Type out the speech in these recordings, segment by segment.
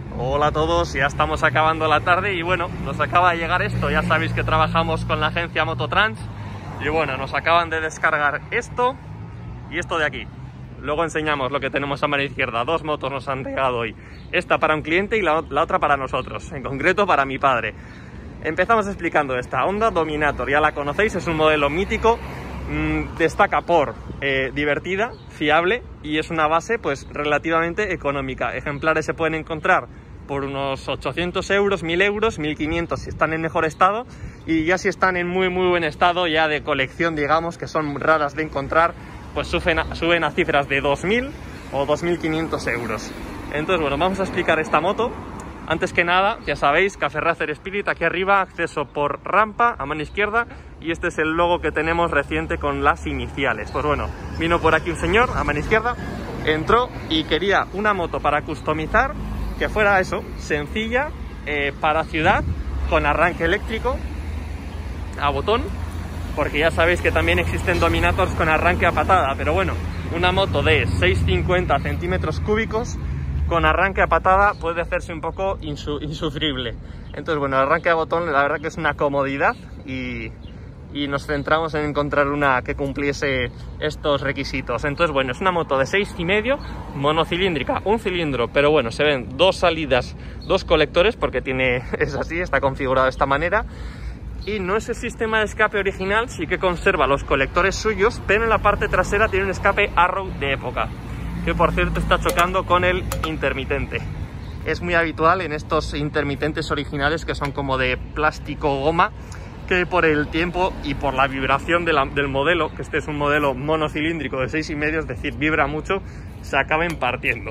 Hola a todos, ya estamos acabando la tarde y bueno, nos acaba de llegar esto. Ya sabéis que trabajamos con la agencia Mototrans y bueno, nos acaban de descargar esto y esto de aquí. Luego enseñamos lo que tenemos a mano izquierda. Dos motos nos han llegado hoy. Esta para un cliente y la otra para nosotros, en concreto para mi padre. Empezamos explicando esta Honda Dominator, ya la conocéis, es un modelo mítico. Destaca por divertida, fiable y es una base pues relativamente económica. Ejemplares se pueden encontrar por unos 800 euros, 1000 euros, 1500 si están en mejor estado, y ya si están en muy buen estado, ya de colección, digamos, que son raras de encontrar, pues suben a cifras de 2000 o 2500 euros. Entonces bueno, vamos a explicar esta moto. Antes que nada, ya sabéis, Café Racer Spirit, aquí arriba, acceso por rampa a mano izquierda, y este es el logo que tenemos reciente con las iniciales. Pues bueno, vino por aquí un señor a mano izquierda, entró y quería una moto para customizar, que fuera eso, sencilla, para ciudad, con arranque eléctrico, a botón, porque ya sabéis que también existen Dominators con arranque a patada, pero bueno, una moto de 650 centímetros cúbicos, con arranque a patada puede hacerse un poco insufrible. Entonces bueno, el arranque a botón la verdad que es una comodidad y nos centramos en encontrar una que cumpliese estos requisitos. Entonces bueno, es una moto de 6,5, monocilíndrica, un cilindro, pero bueno, se ven dos salidas, dos colectores, porque es así, está configurado de esta manera. Y no es el sistema de escape original, sí que conserva los colectores suyos, pero en la parte trasera tiene un escape Arrow de época, que por cierto está chocando con el intermitente. Es muy habitual en estos intermitentes originales que son como de plástico goma, que por el tiempo y por la vibración del modelo, que este es un modelo monocilíndrico de 6,5, es decir, vibra mucho, se acaben partiendo.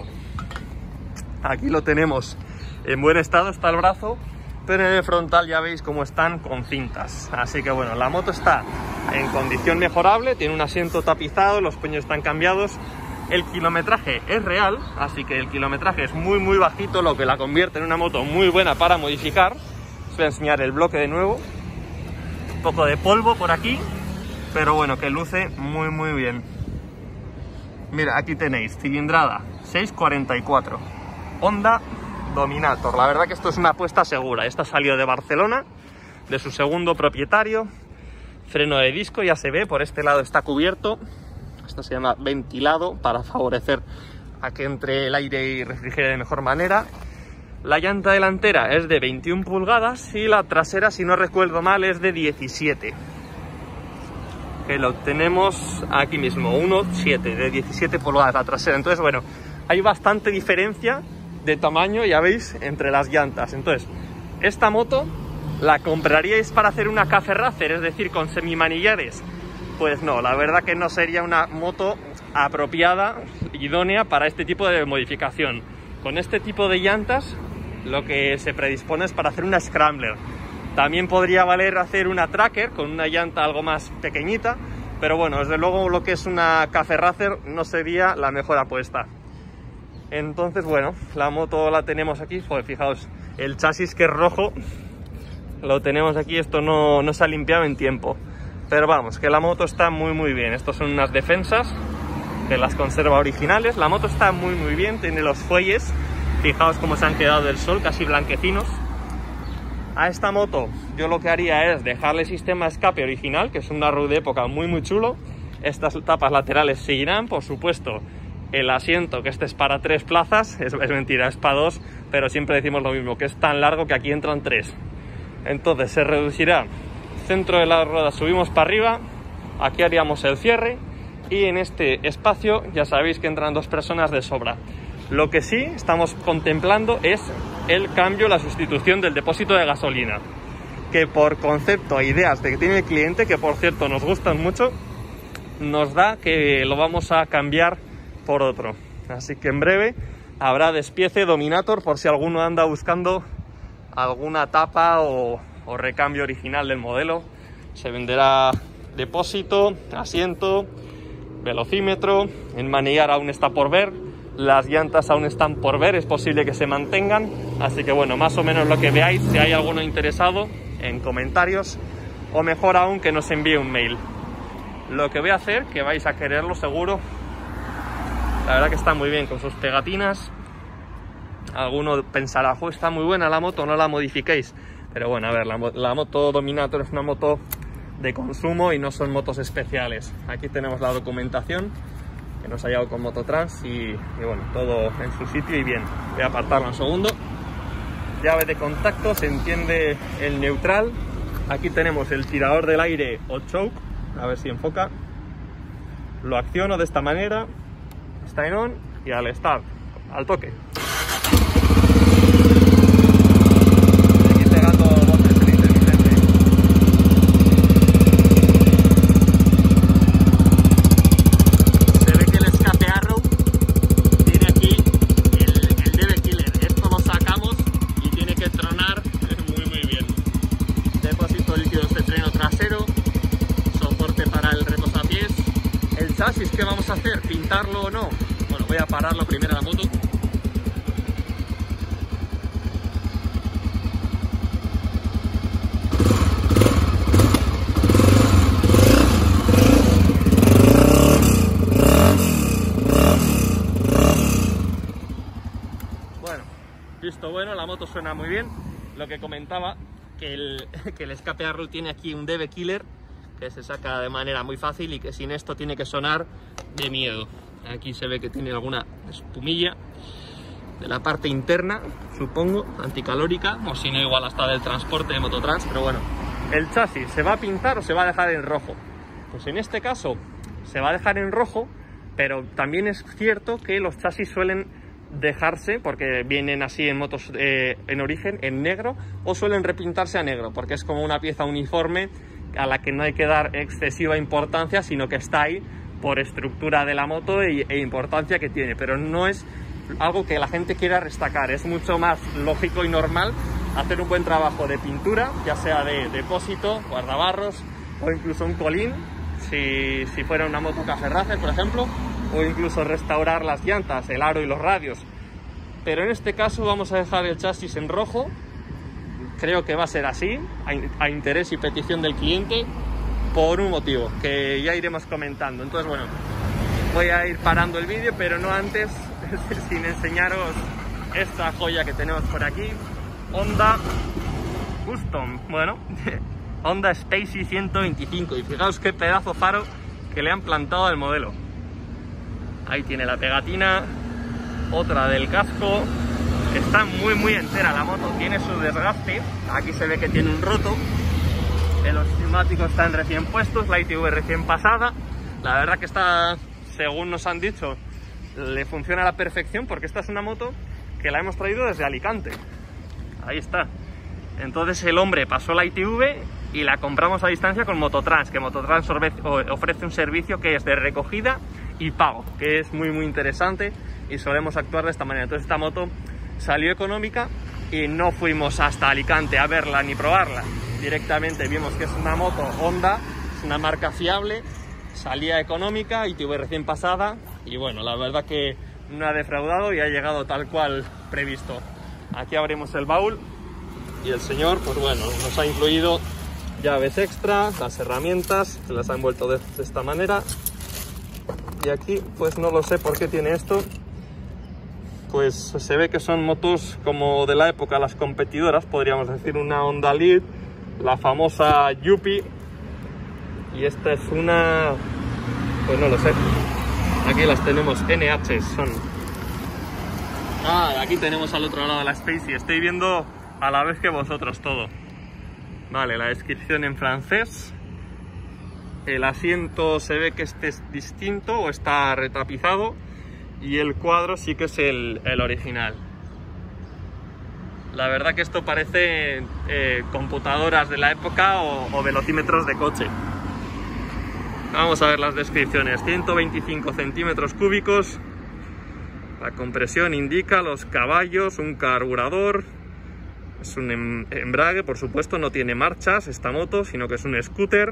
Aquí lo tenemos en buen estado, está el brazo, pero en el frontal ya veis cómo están con cintas. Así que bueno, la moto está en condición mejorable, tiene un asiento tapizado, los puños están cambiados. El kilometraje es real, así que el kilometraje es muy bajito, lo que la convierte en una moto muy buena para modificar. Os voy a enseñar el bloque de nuevo. Un poco de polvo por aquí, pero bueno, que luce muy bien. Mira, aquí tenéis cilindrada 644, Honda Dominator. La verdad que esto es una apuesta segura. Esta salió de Barcelona, de su segundo propietario. Freno de disco, ya se ve, por este lado está cubierto. Esto se llama ventilado para favorecer a que entre el aire y refrigere de mejor manera. La llanta delantera es de 21 pulgadas y la trasera, si no recuerdo mal, es de 17. Que lo tenemos aquí mismo, 1.7, de 17 pulgadas la trasera. Entonces, bueno, hay bastante diferencia de tamaño, ya veis, entre las llantas. Entonces, esta moto, ¿la compraríais para hacer una Café Racer, es decir, con semimanillares? Pues no, la verdad que no sería una moto apropiada, idónea para este tipo de modificación. Con este tipo de llantas lo que se predispone es para hacer una Scrambler. También podría valer hacer una Tracker con una llanta algo más pequeñita, pero bueno, desde luego lo que es una Café Racer no sería la mejor apuesta. Entonces bueno, la moto la tenemos aquí. Joder, fijaos, el chasis que es rojo lo tenemos aquí, esto no se ha limpiado en tiempo. Pero vamos, que la moto está muy bien. Estos son unas defensas que las conserva originales. La moto está muy bien, tiene los fuelles, fijaos cómo se han quedado del sol, casi blanquecinos. A esta moto yo lo que haría es dejarle el sistema de escape original, que es una Arrow de época muy chulo. Estas tapas laterales seguirán, por supuesto. El asiento, que este es para 3 plazas, es mentira, es para 2, pero siempre decimos lo mismo, que es tan largo que aquí entran 3. Entonces se reducirá. Centro de la rueda subimos para arriba, aquí haríamos el cierre y en este espacio ya sabéis que entran 2 personas de sobra. Lo que sí estamos contemplando es el cambio, la sustitución del depósito de gasolina, que por concepto e ideas de que tiene el cliente, que por cierto nos gustan mucho, nos da que lo vamos a cambiar por otro. Así que en breve habrá despiece Dominator por si alguno anda buscando alguna tapa o recambio original del modelo. Se venderá depósito, asiento, velocímetro. El manillar aún está por ver, las llantas aún están por ver, es posible que se mantengan. Así que bueno, más o menos lo que veáis, si hay alguno interesado, en comentarios, o mejor aún que nos envíe un mail. Lo que voy a hacer, que vais a quererlo seguro, la verdad que está muy bien con sus pegatinas. Alguno pensará, jo, está muy buena la moto, no la modifiquéis. Pero bueno, a ver, la moto Dominator es una moto de consumo y no son motos especiales. Aquí tenemos la documentación que nos ha llegado con Mototrans y bueno, todo en su sitio y bien. Voy a apartarlo un segundo. Llave de contacto, se enciende el neutral. Aquí tenemos el tirador del aire o choke, a ver si enfoca. Lo acciono de esta manera, está en on y al start, al toque. Aquí pegando botes el intermitente. Se ve que el escape Arrow tiene aquí el DB Killer. Esto lo sacamos y tiene que tronar muy bien. Depósito líquido de freno trasero, soporte para el reposapiés. El chasis, ¿qué vamos a hacer? ¿Pintarlo o no? Bueno, voy a pararlo primero la moto. Bueno, visto bueno, la moto suena muy bien. Lo que comentaba, que el escape Arrow tiene aquí un DB Killer que se saca de manera muy fácil y que sin esto tiene que sonar de miedo. Aquí se ve que tiene alguna espumilla de la parte interna, supongo, anticalórica, o si no igual hasta del transporte de Mototrans, pero bueno. ¿El chasis se va a pintar o se va a dejar en rojo? Pues en este caso se va a dejar en rojo, pero también es cierto que los chasis suelen dejarse, porque vienen así en motos en origen, en negro, o suelen repintarse a negro, porque es como una pieza uniforme a la que no hay que dar excesiva importancia, sino que está ahí por estructura de la moto e importancia que tiene, pero no es algo que la gente quiera destacar. Es mucho más lógico y normal hacer un buen trabajo de pintura, ya sea de depósito, guardabarros o incluso un colín, si fuera una moto Café Racer, por ejemplo, o incluso restaurar las llantas, el aro y los radios. Pero en este caso vamos a dejar el chasis en rojo. Creo que va a ser así, a interés y petición del cliente, por un motivo que ya iremos comentando. Entonces, bueno, voy a ir parando el vídeo, pero no antes sin enseñaros esta joya que tenemos por aquí. Honda Custom, bueno, Honda Spacey 125. Y fijaos qué pedazo faro que le han plantado al modelo. Ahí tiene la pegatina, otra del casco. Está muy entera la moto, tiene su desgaste. Aquí se ve que tiene un roto. Los neumáticos están recién puestos, la ITV recién pasada. La verdad que está, según nos han dicho, le funciona a la perfección, porque esta es una moto que la hemos traído desde Alicante. Ahí está. Entonces el hombre pasó la ITV y la compramos a distancia con Mototrans, que Mototrans ofrece un servicio que es de recogida y pago, que es muy interesante y solemos actuar de esta manera. Entonces esta moto salió económica y no fuimos hasta Alicante a verla ni probarla. Directamente vimos que es una moto Honda, es una marca fiable, salía económica, ITV recién pasada y bueno, la verdad que no ha defraudado y ha llegado tal cual previsto. Aquí abrimos el baúl y el señor, pues bueno, nos ha incluido llaves extra, las herramientas, se las ha envuelto de esta manera. Y aquí, pues no lo sé por qué tiene esto. Pues se ve que son motos como de la época, las competidoras, podríamos decir, una Honda Lead, la famosa Yuppie, y esta es una, pues no lo sé. Aquí las tenemos, NH son. Aquí tenemos al otro lado la Spacey, estoy viendo a la vez que vosotros todo. Vale, la descripción en francés. El asiento se ve que este es distinto o está retapizado. Y el cuadro sí que es el original. La verdad que esto parece computadoras de la época o velocímetros de coche. Vamos a ver las descripciones. 125 centímetros cúbicos. La compresión indica los caballos, un carburador. Es un embrague, por supuesto, no tiene marchas esta moto, sino que es un scooter.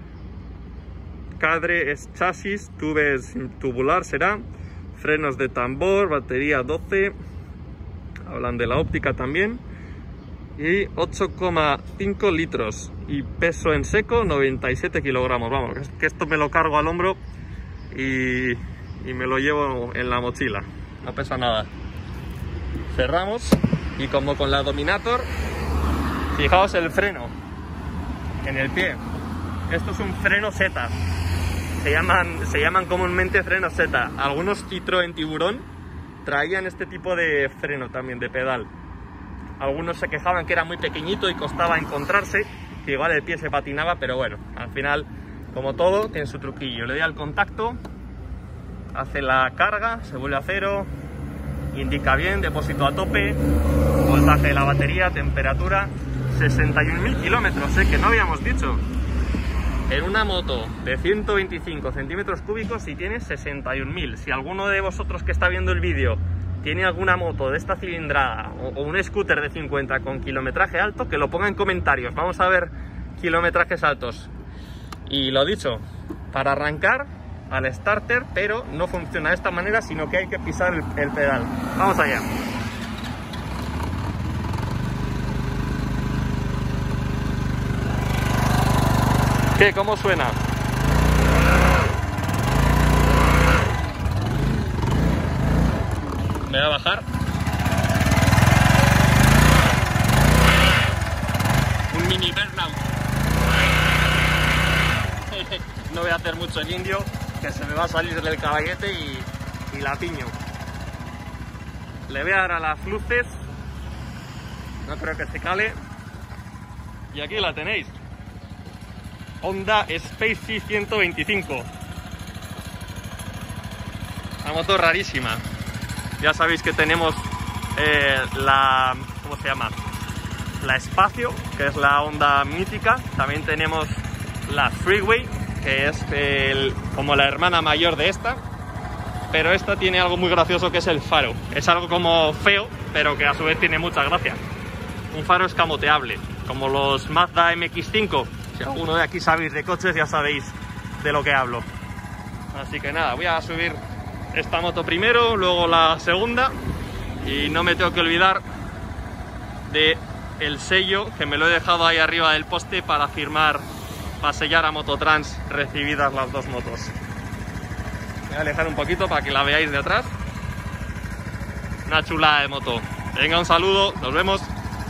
Cadre es chasis, tubes tubular será. Frenos de tambor, batería 12, hablan de la óptica también, y 8,5 litros y peso en seco 97 kilogramos. Vamos, que esto me lo cargo al hombro y me lo llevo en la mochila, no pesa nada. cerramos y como con la Dominator, fijaos el freno en el pie. Esto es un freno Z. Se llaman comúnmente frenos Z. Algunos Citroën Tiburón traían este tipo de freno también, de pedal. Algunos se quejaban que era muy pequeñito y costaba encontrarse, que igual el pie se patinaba, pero bueno, al final, como todo, tiene su truquillo. Le doy al contacto, hace la carga, se vuelve a cero, indica bien, depósito a tope, voltaje de la batería, temperatura, 61.000 kilómetros, que no habíamos dicho. En una moto de 125 centímetros cúbicos y tiene 61.000. Si alguno de vosotros que está viendo el vídeo tiene alguna moto de esta cilindrada o un scooter de 50 con kilometraje alto, que lo ponga en comentarios. Vamos a ver kilometrajes altos. Y lo dicho, para arrancar al starter, pero no funciona de esta manera, sino que hay que pisar el pedal. Vamos allá. ¿Qué? ¿Cómo suena? Me voy a bajar. Un mini burnout. No voy a hacer mucho el indio, que se me va a salir del caballete y la piño. Le voy a dar a las luces. No creo que se cale. Y aquí la tenéis. Honda Spacey 125. Una moto rarísima. Ya sabéis que tenemos ¿cómo se llama? La Espacio, que es la Honda mítica. También tenemos la Freeway, que es como la hermana mayor de esta. Pero esta tiene algo muy gracioso, que es el faro. Es algo como feo, pero que a su vez tiene mucha gracia. Un faro escamoteable, como los Mazda MX-5. Si alguno de aquí sabéis de coches, ya sabéis de lo que hablo. Así que nada, voy a subir esta moto primero, luego la segunda. Y no me tengo que olvidar de el sello, que me lo he dejado ahí arriba del poste para firmar, para sellar a Mototrans recibidas las dos motos. Voy a alejar un poquito para que la veáis de atrás. Una chulada de moto. Venga, un saludo, nos vemos.